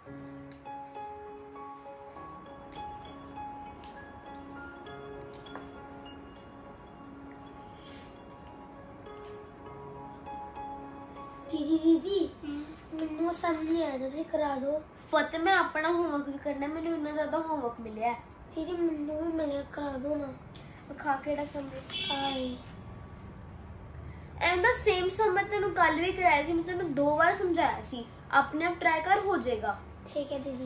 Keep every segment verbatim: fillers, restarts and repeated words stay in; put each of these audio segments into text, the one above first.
दीदी दीदी मैनू समझ नहीं आया, तुसीं करा दो। फतेह मैं अपना होमवर्क भी करना, मैंने इतना ज्यादा होमवर्क मिले है। दीदी मैनू भी मिले, करा दो ना। खा केड़ा समझ आए एंड द सेम सम मैं तेनू कल भी कराया सी, मैं तेनू दो बार समझाया सी, अपने आप ट्राई कर, हो जाएगा। ठीक है दीदी।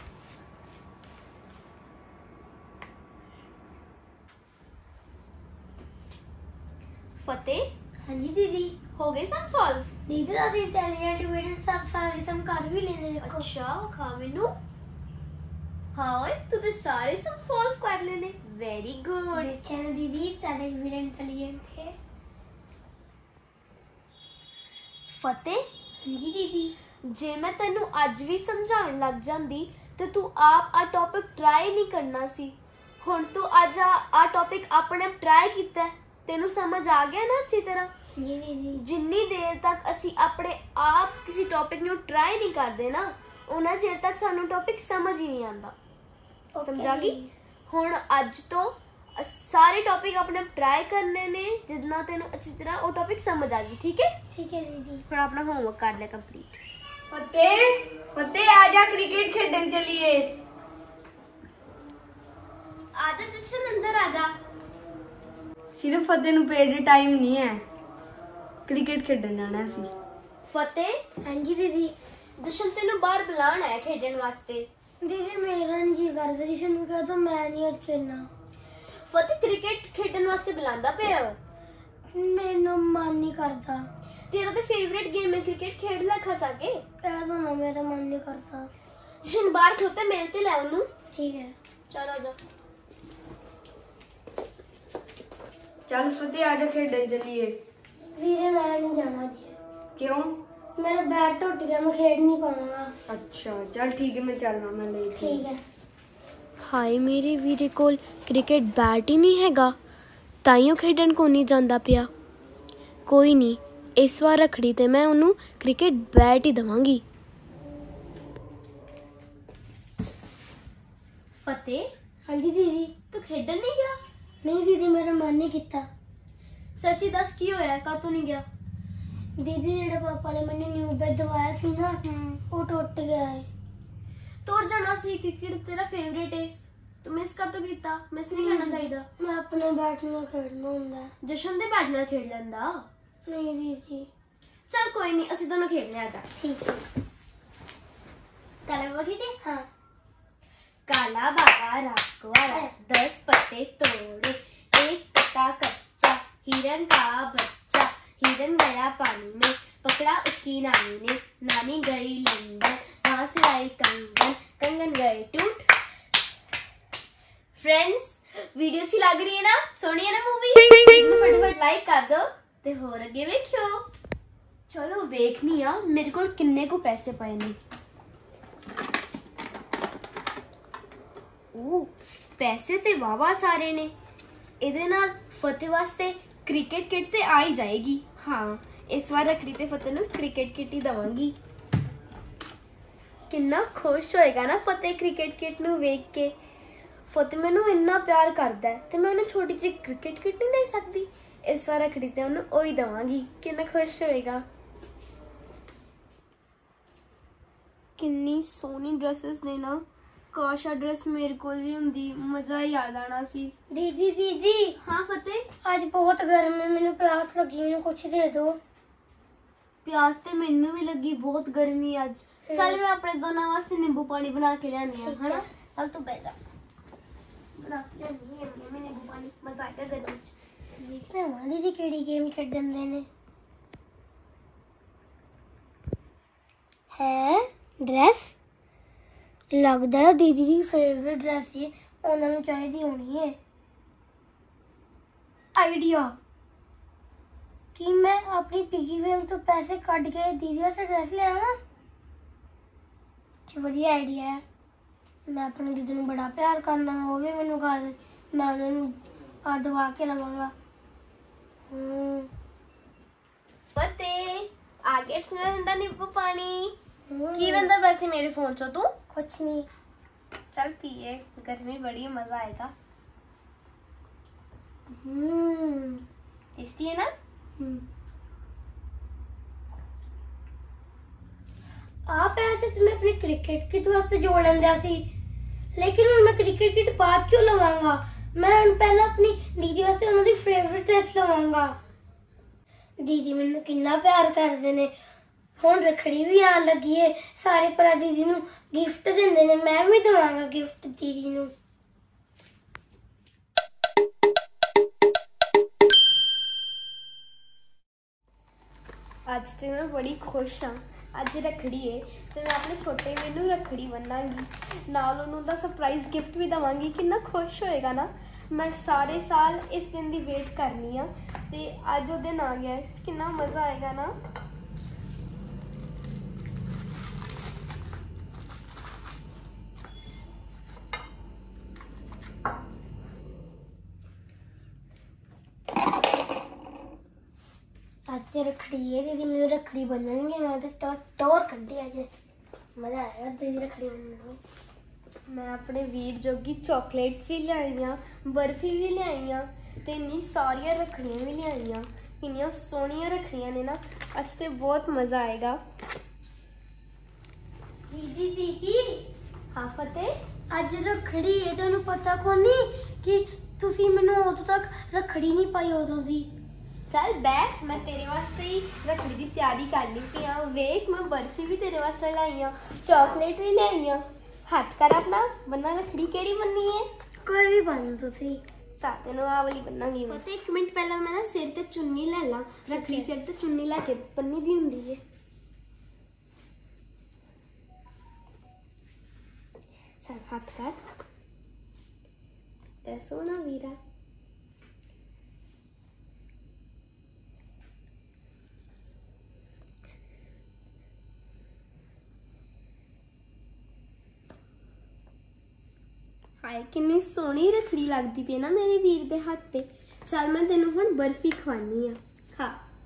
फतेह हाँ जी दीदी। हो गए सम सॉल्व? दीदी दादी इंटेलिजेंट डिविजन सब सारे सम कर भी लेने। देखो। अच्छा खा मैनू। हाँ ओए तू तो सारे सम सॉल्व कर लेने, वेरी गुड। देखिए ना दीदी तेरे भी इंटेलिजेंट है। फतेह हाँ जी दीदी। जे मैं तेनू अज भी समझाण लग जांदी ते तू आप आ टॉपिक ट्राई नहीं करना सी। हुण तू अज आ टॉपिक अपने आप ट्राई कीता, तेनू समझ आ गया ना अच्छी तरह? जी दीदी। जिन्नी देर तक असी अपने आप किसी टॉपिक नू ट्राई नहीं करते ना, उन्ना चेर तक सानू टॉपिक समझ ही नहीं आंदा। समझा गई? हुण अज तो सारे टॉपिक अपने आप ट्राई करने ने, जितना तेनू अच्छी तरह वो टॉपिक समझ आ जाए। ठीक है? ठीक है दीदी। हुण अपना होमवर्क कर ले कंप्लीट। फतेह फतेह आजा क्रिकेट खेलने चलिए। आजा जशन अंदर आजा। सिर्फ फतेह नू पेज टाइम नहीं है, क्रिकेट खेलने जाना सी। फतेह हाँ जी दीदी। जशन तेनू बाहर बुलाना है खेलने वास्ते। दीदी मेरा नहीं जी करता, जिशन कह दो मैं नहीं आज खेलना। फतेह क्रिकेट खेलने वास्ते बुलांदा पे है, मेनू मन नहीं करता। तेरा तो फेवरेट गेम है क्रिकेट, खेल ले खा जाके। कह दो ना, मेरा मन नहीं करता। जशन बाहर खलोता मिलते ले उन्नू। ठीक है चल आजा। चल फतेह आजा खेलने चलिए। वीरे मैं नहीं जाना जी। क्यों? मेरा बैट टूट गया, मैं खेल नहीं पाऊंगा। अच्छा चल ठीक है, मैं चल रहा, मैं ले ठीक है। हाय मेरे वीरे कोल क्रिकेट बैट ही नहीं हैगा, ताइयों खेडन को नहीं जांदा पिया। कोई नहीं, इस बार रखड़ी ते मैं उन्नू क्रिकेट बैट ही दवांगी। फतेह हाँ जी दीदी। तू खेडन नहीं गया? नहीं दीदी मेरा मन नहीं किया। सच्ची दस की होया, का तू नहीं गया? दीदी जेड़ा पापा ने मैंने न्यू बैट दवाया सी ना, वो टूट गया है। तोड़ जाना सी, क्रिकेट तेरा फेवरेट है, तू मिस कर तो कीता, मिस नहीं करना चाहिए। मैं अपने बैट नाल खेलना हुंदा। जशन दे बैट नाल खेड लैंदा। नहीं दीदी। चल कोई नहीं, ਅਸੀਂ दोनों खेलने आ जा। ठीक है। काला बाबा खेले? हाँ। काला बाबा रात को आया, दस पत्ते तोड़े, एक पत्ता कच्चा, हिरन का बच्चा, हिरन गया पानी में, पकड़ा उसकी नानी ने, नानी गई लंदन, वहां से आई कंगन, कंगन गए टूट। फ्रेंड्स वीडियो अच्छी लग रही है ना, सोनी है ना मूवी, फटाफट लाइक कर दो ते होर अगे वेखियो। चलो वेखनी आ मेरे को किन्ने को पैसे पाए ने। ओ पैसे ते वावा सारे ने, इहदे नाल फतेह वास्ते क्रिकेट किट ते आ ही जाएगी। हाँ इस बार रखड़ी ते फतेह नूं क्रिकेट किट ही दवांगी। किन्ना खुश होएगा ना फतेह क्रिकेट किट नूं वेख के। फतेह मैनू इन्ना प्यार करदा है ते मैं उन्हें छोटी जी क्रिकेट किट नहीं दे सकती। इस बार रखड़ी ते उन्हें ओ ही दवांगी, किन्ना खुश होएगा। किन्नी सोहनी ड्रेसेस ने ना, काश आ ड्रेस मेरे को भी हुंदी, मजा ही आ जाना सी। दीदी दीदी। हाँ फतेह आज बहुत गर्म है, मैंने प्यास लगी, मैंने कुछ दे दो। प्यास ते मैनू भी लगी, बहुत गर्मी अज। चल मैं अपने दोनों वास्ते नींबू पानी बना के लियानी है, है ना? चल तू बैठ जा, बना के लियानी है मैं नींबू पानी, मजा आएगा गर्मी च। देखना वहां दीदी केड़ी गेम खेडन दे ने। है ड्रेस लगता है दीदी की फेवरेट ड्रेस ही उन्होंने चाहिए होनी है। आइडिया कि मैं अपनी पिगी बैंक तो पैसे कट के दीदी से ड्रेस ले आवा। बढ़िया आइडिया है। मैं अपने दीदी को बड़ा प्यार करना, वो भी मैनू कर, मैं उन्होंने दवा के लवांगा। फतेह आ गया ठंडा ठंडा नींबू पानी। की बंदा वैसे मेरे फोन चो तू कुछ नहीं। चल पिए, गर्मी बड़ी मजा आएगा। हम्म टेस्टी है ना? आप ऐसे तो मैं अपनी क्रिकेट किट वास्ते जोड़ लेंदा सी, लेकिन हुण मैं क्रिकेट किट बाद चो लवांगा। मैं हुण पहले अपनी दीदी वास्ते उन्हां दी फेवरेट ड्रेस लवांगा। दीदी मैनू कितना प्यार करदे ने। हुण रखड़ी भी आन लगी है, सारे भरा दीदी नू गिफ्ट दिंदे ने, मैं भी दवांगा गिफ्ट दीदी नू। आज तो मैं बड़ी खुश हाँ। अज रखड़ी है तो मैं अपने छोटे मैनू रखड़ी बन्नांगी, नाल उन्हों दा सरप्राइज गिफ्ट भी दवांगी। कितना खुश होएगा ना। मैं सारे साल इस दिन की वेट करनी आ ते अज वो दिन आ गया है, कितना मज़ा आएगा ना। आज ते रखड़ी है, दीदी मैनू रखड़ी बन्नणगे, मैं ते टोर टोर कड्डी अज। मजा आएगा दीदी रखड़ी बन्नण। मैं अपने वीर जोगी चॉकलेट्स भी लियाईयां, बर्फी भी लियाईयां ते इन्नी सारियां रखड़ियां भी लियाईयां। कितनियां सोहणियां रखड़ियां ने ना, अज ते बहुत मजा आएगा। दीदी दीदी हाँ फतेह, अज रखड़ी है, तुहानू पता कोनी कि तुसी मैनू उदों तक रखड़ी नहीं पाई उदों दी। चल बैठ, मैं तेरे वास्ते ही रखड़ी की तैयारी करनी पई आ। वेख मैं बर्फी भी तेरे वास्ते लाई आ, चॉकलेट भी लाई आ। हाथ कर अपना, बन्ना रखड़ी केड़ी बन्नी है? कोई भी बन तुसी। चल तेनू आ वाली बन्नांगी मैं। पता एक मिनट पहले मैं ना सिर ते चुन्नी ले ला। रखड़ी सिर ते चुन्नी लेके बन्नी दी हुंदी है। चल हाथ कर, ते सोना वीरा। हाय कितनी सोहनी रखड़ी लगती पई ना मेरे वीर दे हाथ ते। चल मैं तेनू हुण बर्फी खवानी आ, खा।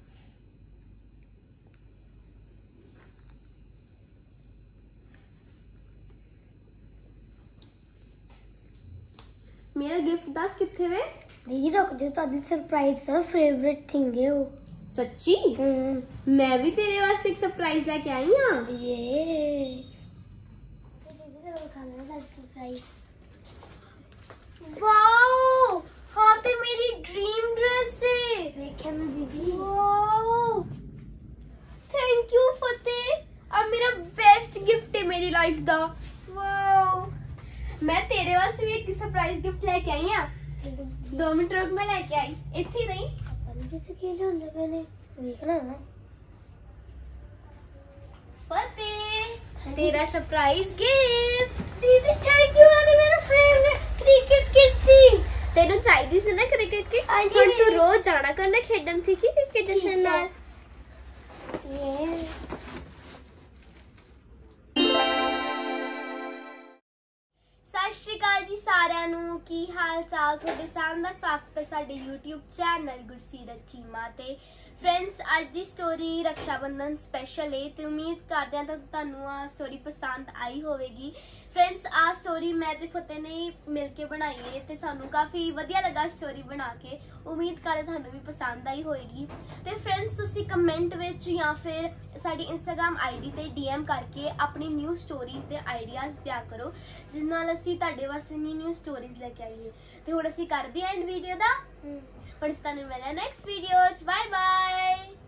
मेरा गिफ्ट दस कित्थे वे? दीदी रुक जाओ, तुहाडी सरप्राइज दा फेवरेट थिंग है वो। सच्ची? हम्म मैं भी तेरे वास्ते एक सरप्राइज लेके आई हां। ये दीदी का खाना दा सरप्राइज। वाओ, हाँ ते मेरी ड्रीम ड्रेस है। देखिए ना दीदी। Wow, thank you Fateh. अब मेरा बेस्ट गिफ्ट है मेरी लाइफ दा। वाओ, मैं तेरे वास्ते भी एक सरप्राइज गिफ्ट लेके आई हां। दो मिनट रुक, मैं लेके आई। इत्थे ही रही। अपन जिसे खेल होंदे पने देखना ना। फतेह, तेरा सरप्राइज गिफ्ट। दीदी थैंक यू, आदि मेरा फेवरेट क्रिकेट किट सी। तेनू चाहिदी सी ना क्रिकेट किट? हुण तू रोज जाना करना खेडन थी कि क्रिकेट जशन नाल। ये सत श्री अकाल जी सारिਆਂ ਨੂੰ। ਕੀ ਹਾਲ ਚਾਲ ਤੁਹਾਡੇ ਸਾਰਿਆਂ ਦਾ? ਸਵਾਗਤ ਹੈ ਸਾਡੇ YouTube ਚੈਨਲ ਗੁਰਸੀਰਤ ਚੀਮਾ ਤੇ। फ्रेंड्स अज की स्टोरी रक्षा बंधन स्पेशल है तो उम्मीद करते हैं ਤੁਹਾਨੂੰ आ स्टोरी पसंद आई होगी। फ्रेंड्स आ स्टोरी मैं ते फतेह ने मिल के बनाई है तो सानू काफ़ी वधिया लगा स्टोरी बना के। उम्मीद करते ਤੁਹਾਨੂੰ भी पसंद आई होगी। तो फ्रेंड्स तुसी कमेंट विच या फिर साडी इंस्टाग्राम आई डी ते डी एम करके अपनी न्यू स्टोरीज के आइडियाज़ दिया करो, जिस नाल असीं तुहाडे वास्ते न्यू न्यू स्टोरीज लेके आईए। तो हुण असीं करदे एंड वीडियो दा, पर इस तरह मिलना नेक्स्ट वीडियो। Bye bye.